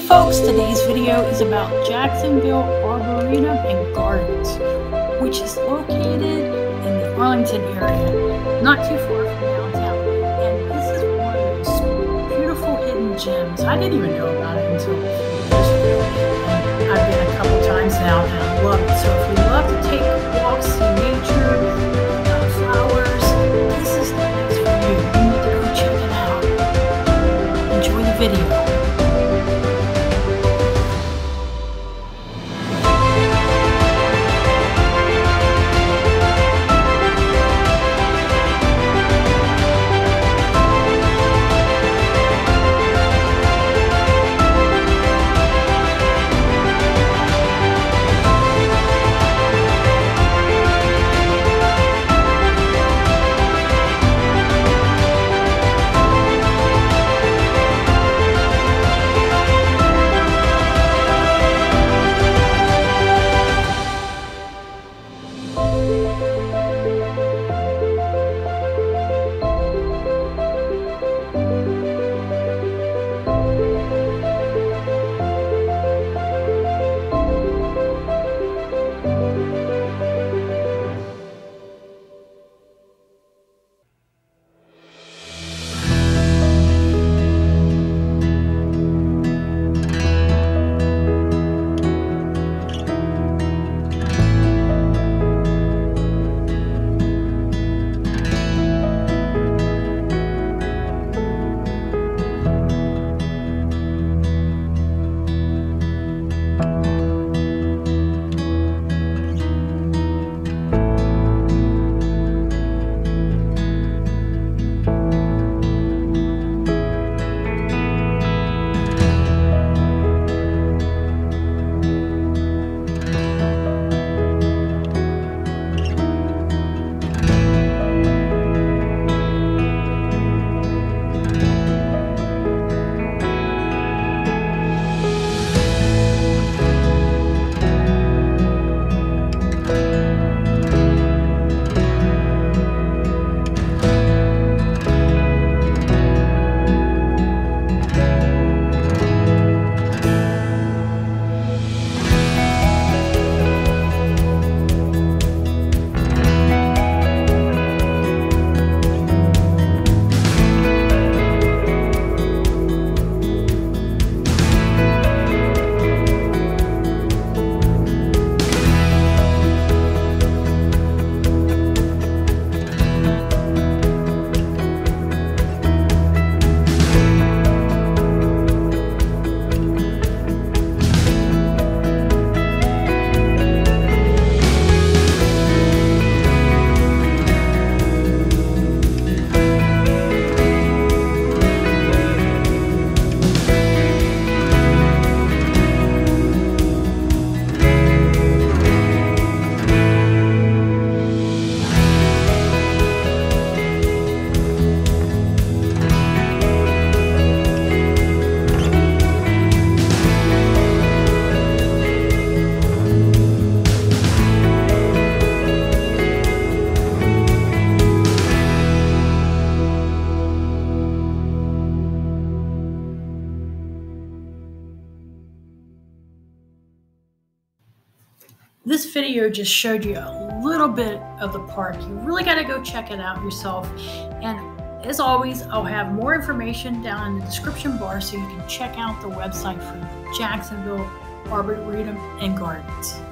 folks, today's video is about Jacksonville Arboretum and Gardens, which is located in the Arlington area, not too far from downtown. And this is one of those beautiful hidden gems. I didn't even know about it until a few years ago. I've been a couple times now and I love it. So if you love to take walks, see nature, flowers, this is the place for you. You need to go check it out. Enjoy the video. This video just showed you a little bit of the park. You really got to go check it out yourself. And as always, I'll have more information down in the description bar so you can check out the website for Jacksonville Arboretum and Gardens.